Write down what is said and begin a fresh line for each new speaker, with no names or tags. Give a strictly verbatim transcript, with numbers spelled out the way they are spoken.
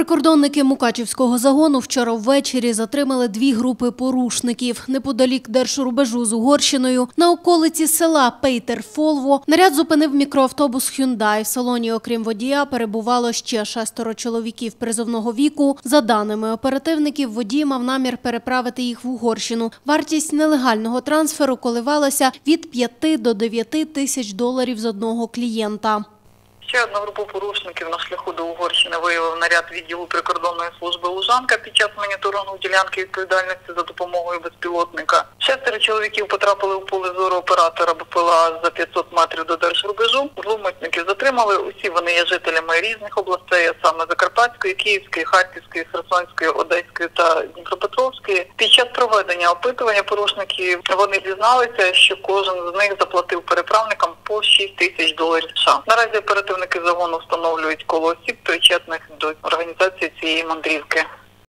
Прикордонники Мукачівського загону вчора ввечері затримали дві групи порушників. Неподалік держрубежу з Угорщиною, на околиці села Пейтер-Фолво, наряд зупинив мікроавтобус «Хюндай». В салоні, окрім водія, перебувало ще шестеро чоловіків призовного віку. За даними оперативників, водій мав намір переправити їх в Угорщину. Вартість нелегального трансферу коливалася від п'яти до дев'яти тисяч доларів з одного клієнта.
Ще одну групу порушників на шляху до Угорщини виявив наряд відділу прикордонної служби «Лужанка» під час моніторингу ділянки відповідальності за допомогою безпілотника. Шестеро чоловіків потрапили у поле зору оператора БПЛА за п'ятсот метрів до держрубежу. Зловмисників затримали. Усі вони є жителями різних областей, а саме Закарпатської, Київської, Харківської, Херсонської, Одеської та Дніпропетровської. Під час проведення опитування порушників вони дізналися, що кожен з них заплатив переправникам по шість тисяч доларів США. Наразі оперативники загону встановлюють коло осіб, причетних до організації цієї мандрівки.